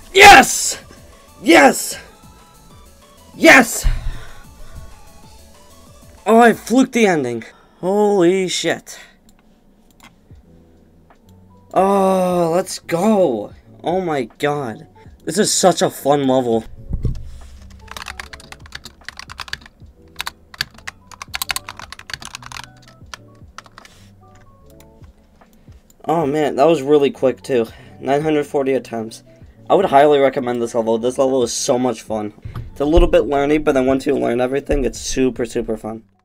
Yes! Yes! Yes! Oh, I fluked the ending. Holy shit. Oh, let's go. Oh my god. This is such a fun level. Oh man, that was really quick too. 940 attempts. I would highly recommend this level. This level is so much fun. It's a little bit learny, but then once you learn everything, it's super, super fun.